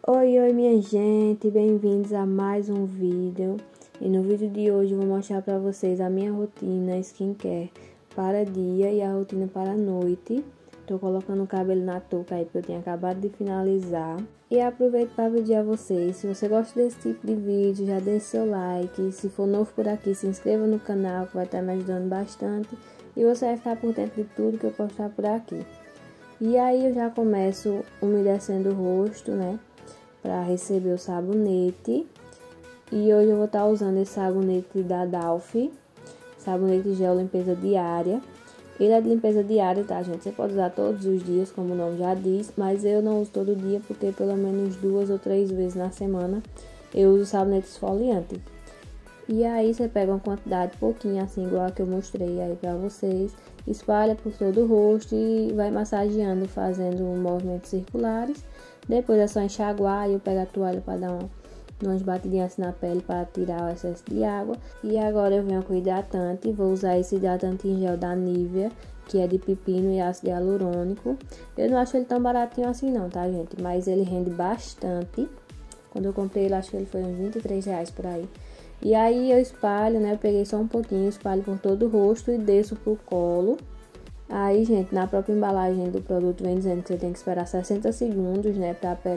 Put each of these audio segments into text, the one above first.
Oi, minha gente, bem-vindos a mais um vídeo. E no vídeo de hoje eu vou mostrar pra vocês a minha rotina skincare para dia e a rotina para noite. Tô colocando o cabelo na touca aí porque eu tinha acabado de finalizar. E aproveito para pedir a vocês, se você gosta desse tipo de vídeo, já deixe seu like. Se for novo por aqui, se inscreva no canal que vai estar me ajudando bastante. E você vai ficar por dentro de tudo que eu postar por aqui. E aí eu já começo umedecendo o rosto, né? Para receber o sabonete. E hoje eu vou estar usando esse sabonete da Dalf, sabonete gel limpeza diária. Ele é de limpeza diária, tá, gente? Você pode usar todos os dias, como o nome já diz, mas eu não uso todo dia porque pelo menos 2 ou 3 vezes na semana eu uso sabonete esfoliante. E aí você pega uma quantidade pouquinho, assim, igual a que eu mostrei aí pra vocês, espalha por todo o rosto e vai massageando, fazendo movimentos circulares. Depois é só enxaguar e eu pego a toalha para dar umas batidinhas assim na pele para tirar o excesso de água. E agora eu venho com o hidratante, vou usar esse hidratante em gel da Nivea, que é de pepino e ácido hialurônico. Eu não acho ele tão baratinho assim não, tá, gente? Mas ele rende bastante. Quando eu comprei ele, acho que ele foi uns R$23 por aí. E aí eu espalho, né? Eu peguei só um pouquinho, espalho por todo o rosto e desço pro colo. Aí, gente, na própria embalagem do produto vem dizendo que você tem que esperar 60 segundos, né?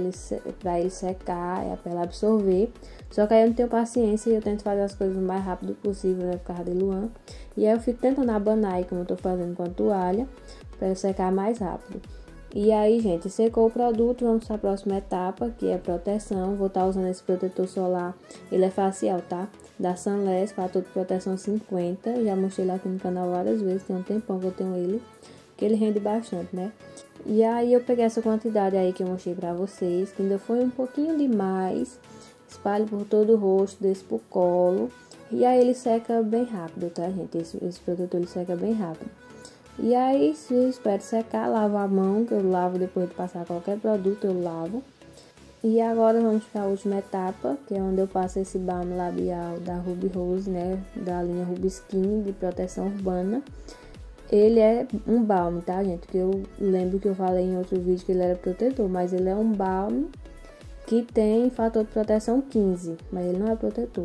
Pra ele secar e a pele absorver. Só que aí eu não tenho paciência e eu tento fazer as coisas o mais rápido possível, né? Por causa de Luan. E aí eu fico tentando abanar aí, como eu tô fazendo com a toalha, pra ele secar mais rápido. E aí, gente, secou o produto, vamos para a próxima etapa, que é a proteção. Vou estar usando esse protetor solar, ele é facial, tá? Da Sunless, fator de proteção 50. Já mostrei lá aqui no canal várias vezes, tem um tempão que eu tenho ele, que ele rende bastante, né? E aí eu peguei essa quantidade aí que eu mostrei pra vocês, que ainda foi um pouquinho demais. Espalho por todo o rosto, desço pro colo. E aí ele seca bem rápido, tá, gente? Esse protetor ele seca bem rápido. E aí, se eu espero secar, lavo a mão, que eu lavo depois de passar qualquer produto, eu lavo. E agora vamos para a última etapa, que é onde eu passo esse balm labial da Ruby Rose, né, da linha Ruby Skin de proteção urbana. Ele é um balm, tá, gente? Que eu lembro que eu falei em outro vídeo que ele era protetor, mas ele é um balm que tem fator de proteção 15, mas ele não é protetor.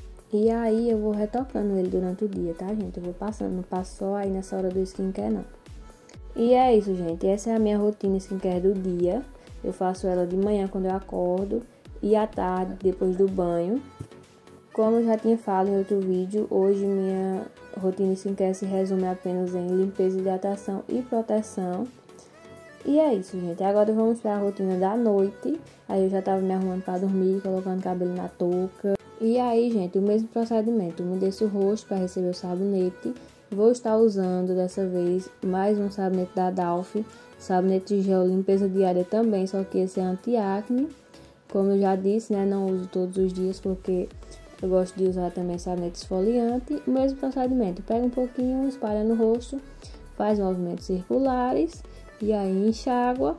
E aí eu vou retocando ele durante o dia, tá, gente? Eu vou passando, não passo só aí nessa hora do skincare, não. E é isso, gente. Essa é a minha rotina skincare do dia. Eu faço ela de manhã quando eu acordo e à tarde depois do banho. Como eu já tinha falado em outro vídeo, hoje minha rotina skincare se resume apenas em limpeza, hidratação e proteção. E é isso, gente. Agora vamos para a rotina da noite. Aí eu já tava me arrumando para dormir, colocando cabelo na touca. E aí, gente, o mesmo procedimento. Umedeço o rosto para receber o sabonete. Vou estar usando dessa vez mais um sabonete da Dalf. Sabonete de gel limpeza diária também, só que esse é anti-acne. Como eu já disse, né, não uso todos os dias porque eu gosto de usar também sabonete esfoliante. O mesmo procedimento. Pega um pouquinho, espalha no rosto, faz movimentos circulares e aí enxágua,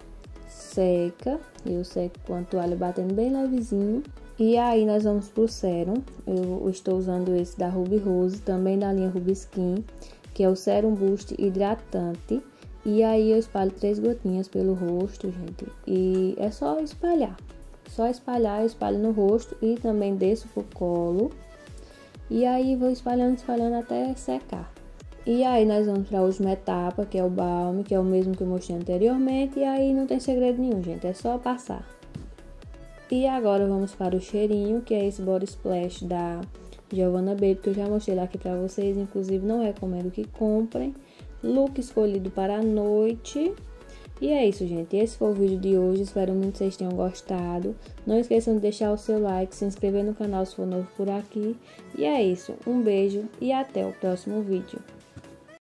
seca. Eu seco com a toalha batendo bem levezinho. E aí nós vamos pro sérum. Eu estou usando esse da Ruby Rose, também da linha Ruby Skin, que é o Sérum Boost Hidratante. E aí eu espalho 3 gotinhas pelo rosto, gente. E é só espalhar. Só espalhar, eu espalho no rosto e também desço pro colo. E aí vou espalhando até secar. E aí nós vamos para a última etapa, que é o balm, que é o mesmo que eu mostrei anteriormente. E aí não tem segredo nenhum, gente, é só passar. E agora vamos para o cheirinho, que é esse Body Splash da Giovanna Baby, que eu já mostrei aqui pra vocês, inclusive não recomendo que comprem. Look escolhido para a noite. E é isso, gente, esse foi o vídeo de hoje, espero muito que vocês tenham gostado. Não esqueçam de deixar o seu like, se inscrever no canal se for novo por aqui. E é isso, um beijo e até o próximo vídeo.